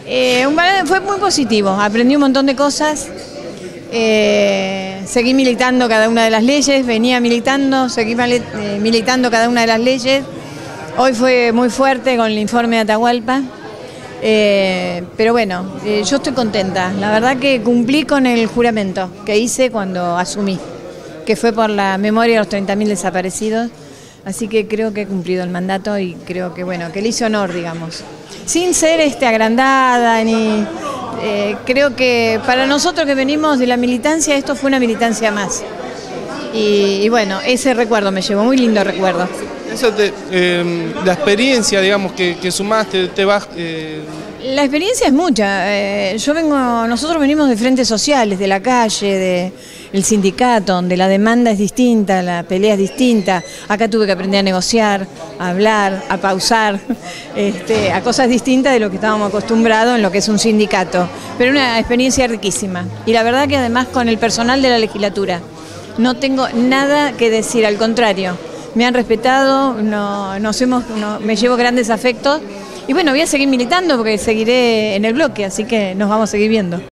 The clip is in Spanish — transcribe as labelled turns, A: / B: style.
A: Fue muy positivo, aprendí un montón de cosas, seguí militando cada una de las leyes, venía militando, seguí militando cada una de las leyes. Hoy fue muy fuerte con el informe de Atahualpa, pero bueno, yo estoy contenta. La verdad que cumplí con el juramento que hice cuando asumí, que fue por la memoria de los 30.000 desaparecidos. Así que creo que he cumplido el mandato y creo que bueno, que le hice honor, digamos. Sin ser agrandada, ni creo que para nosotros que venimos de la militancia, esto fue una militancia más. Y bueno, ese recuerdo me llevó, muy lindo recuerdo.
B: Eso la experiencia, digamos, que sumaste, te vas...
A: La experiencia es mucha. Nosotros venimos de frentes sociales, de la calle, del sindicato, donde la demanda es distinta, la pelea es distinta. Acá tuve que aprender a negociar, a hablar, a pausar, a cosas distintas de lo que estábamos acostumbrados en lo que es un sindicato. Pero una experiencia riquísima. Y la verdad que además con el personal de la legislatura no tengo nada que decir, al contrario. Me han respetado, me llevo grandes afectos. Y bueno, voy a seguir militando porque seguiré en el bloque, así que nos vamos a seguir viendo.